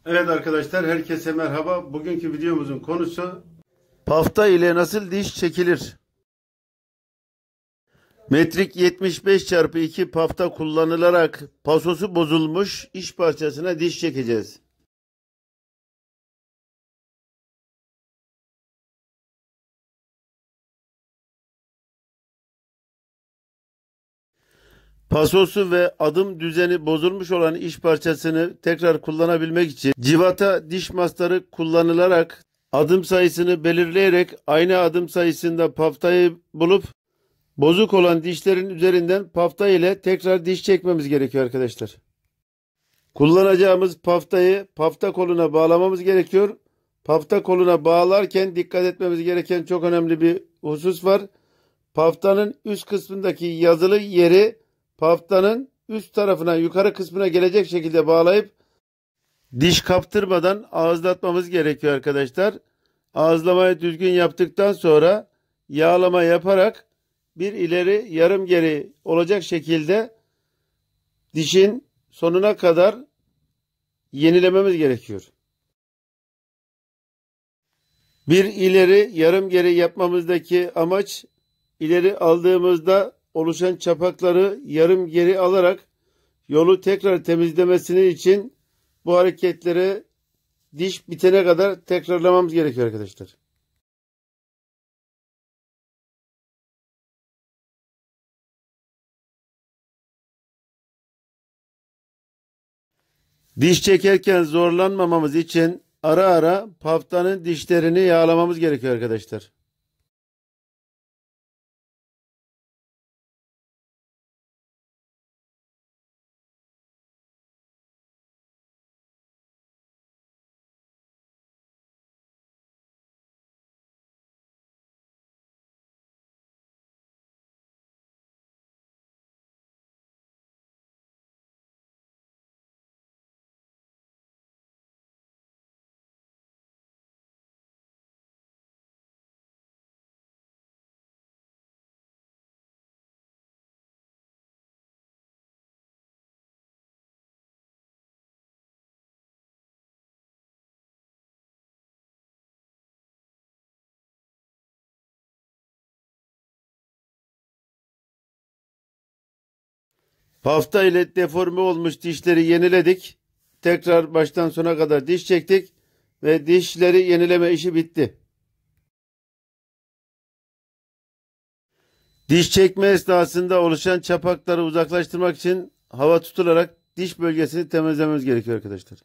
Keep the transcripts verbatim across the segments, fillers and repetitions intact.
Evet arkadaşlar, herkese merhaba. Bugünkü videomuzun konusu pafta ile nasıl diş çekilir? Metrik yetmiş beş çarpı iki pafta kullanılarak pasosu bozulmuş iş parçasına diş çekeceğiz. Pasosu ve adım düzeni bozulmuş olan iş parçasını tekrar kullanabilmek için civata diş mastarı kullanılarak adım sayısını belirleyerek aynı adım sayısında paftayı bulup bozuk olan dişlerin üzerinden pafta ile tekrar diş çekmemiz gerekiyor arkadaşlar. Kullanacağımız paftayı pafta koluna bağlamamız gerekiyor. Pafta koluna bağlarken dikkat etmemiz gereken çok önemli bir husus var. Paftanın üst kısmındaki yazılı yeri paftanın üst tarafına, yukarı kısmına gelecek şekilde bağlayıp diş kaptırmadan ağızlatmamız gerekiyor arkadaşlar. Ağızlamayı düzgün yaptıktan sonra yağlama yaparak bir ileri yarım geri olacak şekilde dişin sonuna kadar yenilememiz gerekiyor. Bir ileri yarım geri yapmamızdaki amaç, ileri aldığımızda oluşan çapakları yarım geri alarak yolu tekrar temizlemesini için bu hareketleri diş bitene kadar tekrarlamamız gerekiyor arkadaşlar. Diş çekerken zorlanmamamız için ara ara paftanın dişlerini yağlamamız gerekiyor arkadaşlar. Pafta ile deforme olmuş dişleri yeniledik. Tekrar baştan sona kadar diş çektik ve dişleri yenileme işi bitti. Diş çekme esnasında oluşan çapakları uzaklaştırmak için hava tutularak diş bölgesini temizlememiz gerekiyor arkadaşlar.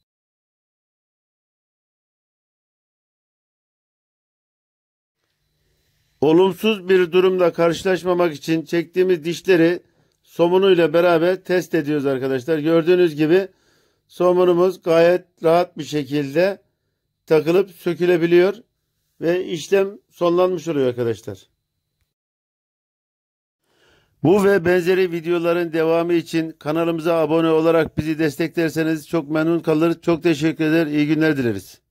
Olumsuz bir durumla karşılaşmamak için çektiğimiz dişleri somunuyla beraber test ediyoruz arkadaşlar. Gördüğünüz gibi somunumuz gayet rahat bir şekilde takılıp sökülebiliyor ve işlem sonlanmış oluyor arkadaşlar. Bu ve benzeri videoların devamı için kanalımıza abone olarak bizi desteklerseniz çok memnun kalırız. Çok teşekkür eder. İyi günler dileriz.